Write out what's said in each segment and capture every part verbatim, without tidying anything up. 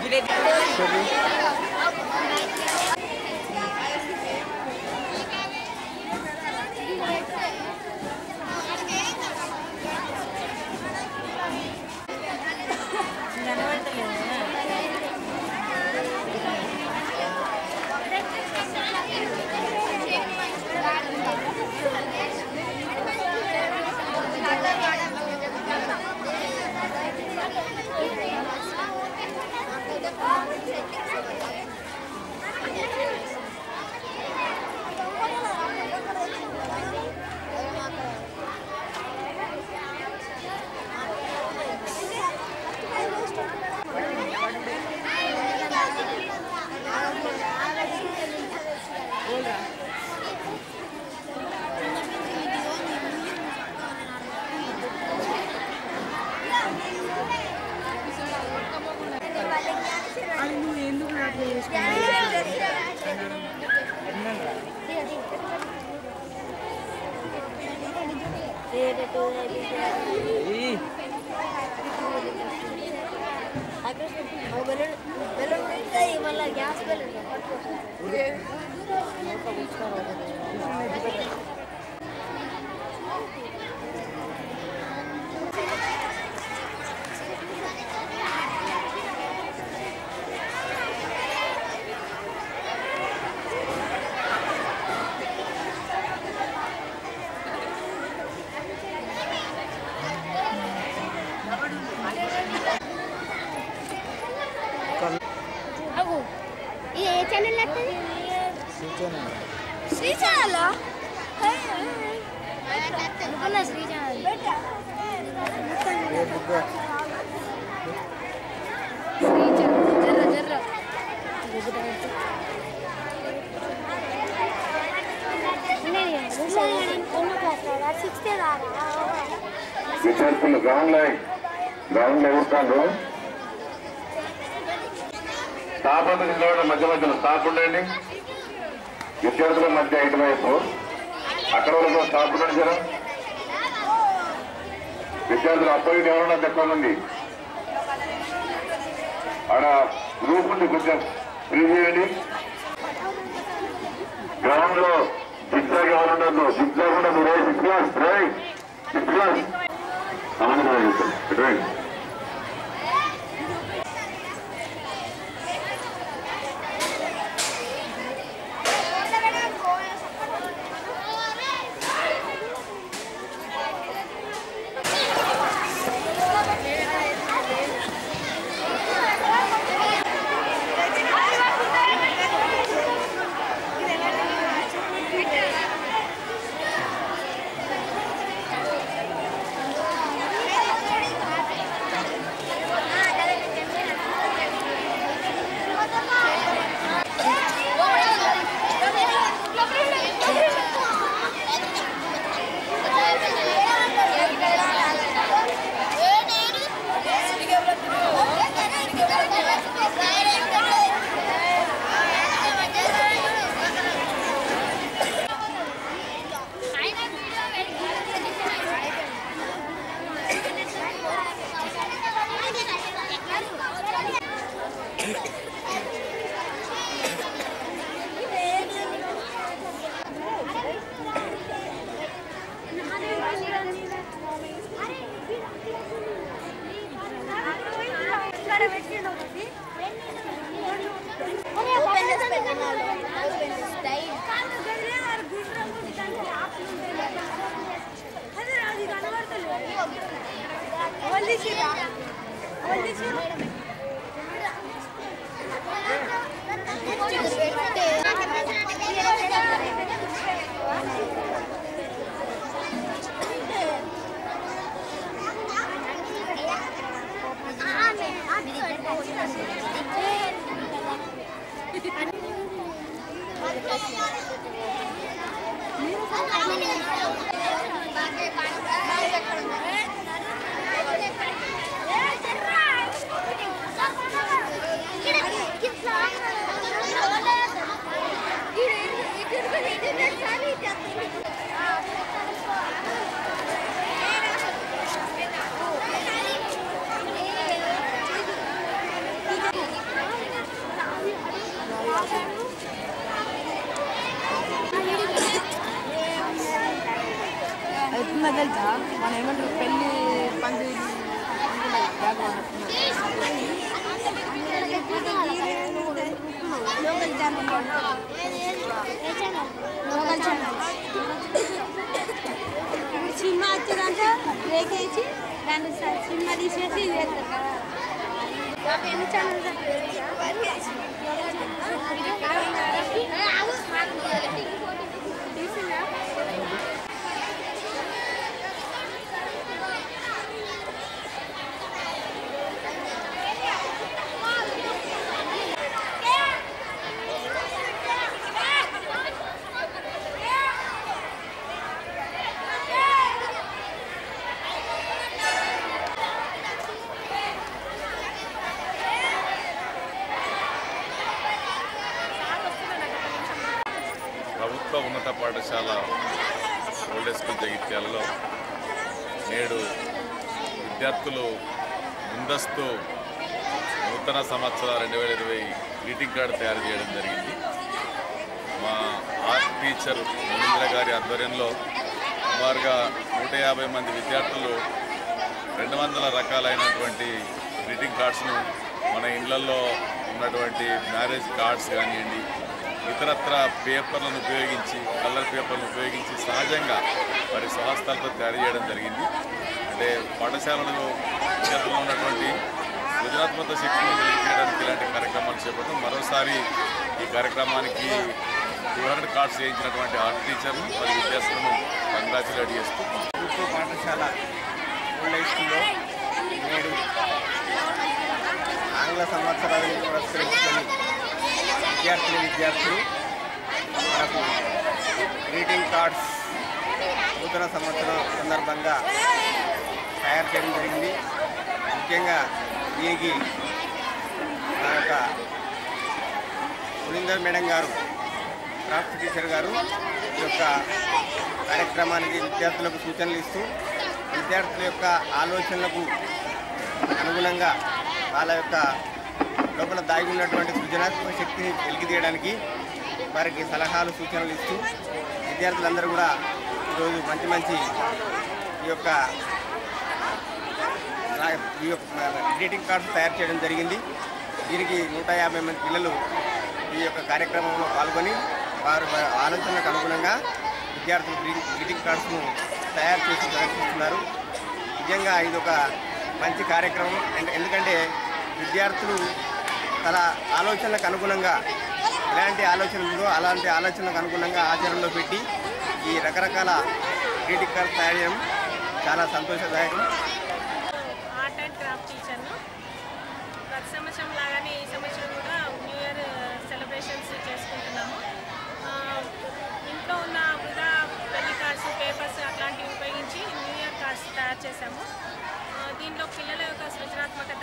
Gas శ్రీ channel శ్రీ channel జర్ర జర్ర విద్యార్థులు గ్రౌండ్ లైన్ గ్రౌండ్ లో ఉంటారు. స్టాఫ్ అంతా నిలబడి మధ్య మధ్యలో స్టాఫ్ ఉండండి. విద్యార్థుల మధ్య ఇటువైపు అక్కడ వరకు స్టాఫ్ ఉండండి సార్. విద్యార్థులు అపోజిట్ ఎవరన్నా ఎక్కువ మంది ఆడ గ్రూప్ ఉంది, కొంచెం ఫ్రీ చేయండి. గ్రౌండ్ లో జిగ్జాగ్ ఎవరు ఉండదు, జిగ్జాగ్ కూడా మీరు six class right six class right. Hey, తెలుసా మనం ఏమంటారు పెళ్ళి పంది bag local channel local channel ఇప్పుడు సినిమా వచ్చేదాకా బ్రేక్ వేసి దాన్ని సినిమా తీసేసి వేస్తారు కదా ఎన్ని ఛానల్స్ తీసిందా ప్రభుత్వ ఉన్నత పాఠశాల ఓల్డ్ స్కూల్ జగిత్యాలలో నేడు విద్యార్థులు ముందస్తు నూతన సంవత్సర రెండు వేల ఇరవై గ్రీటింగ్ కార్డు తయారు చేయడం జరిగింది. మా ఆర్ట్ టీచర్ మునీంద్ర గారి ఆధ్వర్యంలో సుమారుగా నూట యాభై మంది విద్యార్థులు రెండు వందల రకాలైనటువంటి గ్రీటింగ్ కార్డ్స్ను మన ఇళ్లలో ఉన్నటువంటి మ్యారేజ్ కార్డ్స్ కానివ్వండి, ఇతరత్ర పేపర్లను ఉపయోగించి కలర్ పేపర్లను ఉపయోగించి సహజంగా వారి స్వహస్తాలతో తయారు చేయడం జరిగింది. అంటే పాఠశాలలో విద్యార్థుల్లో ఉన్నటువంటి సృజనాత్మక శక్తిని వెలిగించడానికి ఇలాంటి కార్యక్రమాలు చేపట్టడం. మరోసారి ఈ కార్యక్రమానికి టూ హండ్రెడ్ కార్డ్స్ చేయించినటువంటి ఆర్ట్ టీచర్ను మరియు విద్యార్థులను కంగ్రాచులేట్ చేస్తూ ప్రభుత్వ పాఠశాల ఓల్డ్ స్కూల్లో నేడు ఆంగ్ల సంవత్సరాలను పురస్కరించుకొని విద్యార్థులు విద్యార్థులు మనకు గ్రీటింగ్ కార్డ్స్ నూతన సంవత్సరం సందర్భంగా తయారు చేయడం జరిగింది. ముఖ్యంగా దీనికి మన యొక్క మునీందర్ మేడం గారు క్రాఫ్ట్ టీచర్ గారు ఈ యొక్క కార్యక్రమానికి విద్యార్థులకు సూచనలు ఇస్తూ విద్యార్థుల యొక్క ఆలోచనలకు అనుగుణంగా వాళ్ళ యొక్క లోపల దాగి ఉన్నటువంటి సృజనాత్మక శక్తిని వెలికితీయడానికి వారికి సలహాలు సూచనలు ఇస్తూ విద్యార్థులందరూ కూడా ఈరోజు మంచి మంచి ఈ యొక్క ఈ యొక్క గ్రీటింగ్ కార్డ్స్ తయారు చేయడం జరిగింది. దీనికి నూట యాభై మంది పిల్లలు ఈ యొక్క కార్యక్రమంలో పాల్గొని వారు ఆలోచనలకు అనుగుణంగా విద్యార్థులు గ్రీటింగ్ కార్డ్స్ను తయారు చేసి ప్రదర్శిస్తున్నారు. నిజంగా ఇది ఒక మంచి కార్యక్రమం. ఎందుకంటే విద్యార్థులు తన ఆలోచనలకు అనుగుణంగా ఎలాంటి ఆలోచన ఉందో అలాంటి ఆలోచనలకు అనుగుణంగా ఆచరణలో పెట్టి ఈ రకరకాల గ్రీటింగ్ కార్డ్స్ తయారు చేయడం చాలా సంతోషదాయకం. ఆర్ట్ అండ్ క్రాఫ్ట్ టీచర్ను ప్రతి సంవత్సరం లాగానే ఈ సంవత్సరం కూడా న్యూ ఇయర్ సెలబ్రేషన్స్ చేసుకుంటున్నాము. ఇంట్లో ఉన్న వృధా పెళ్లి కార్డ్స్, పేపర్స్ అట్లాంటివి ఉపయోగించి న్యూ ఇయర్ కార్డ్స్ తయారు చేశాము. దీంట్లో పిల్లల యొక్క సృజనాత్మకత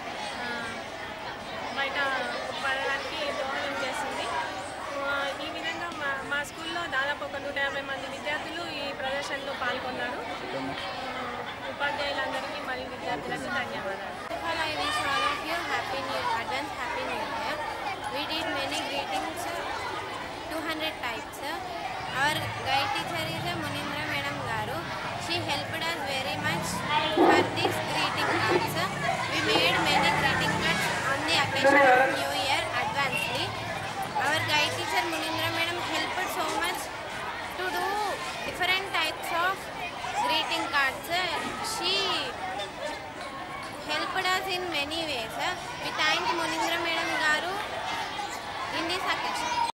బయట పడడానికి దోహదం చేస్తుంది. ఈ విధంగా మా మా స్కూల్లో దాదాపు ఒక నూట యాభై మంది విద్యార్థులు ఈ ప్రదర్శనలో పాల్గొన్నారు. ఉపాధ్యాయులందరికీ మరియు విద్యార్థులకు ధన్యవాదాలు. I wish all of you happy new advance happy new year. We did many greetings, two hundred types. Our guide teacher is Munindra Madam Garu. She helped us very much for this greeting cards. We made many greeting cards on the occasion of New Year advancedly. Our guide teacher Munindra Madam helped so much to do different types of greeting cards. She helped us in many ways. We thank Munindra Madam Garu in this occasion.